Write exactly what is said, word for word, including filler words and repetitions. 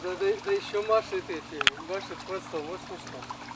да, да, да еще машет эти, машет хвостом, вот смешно.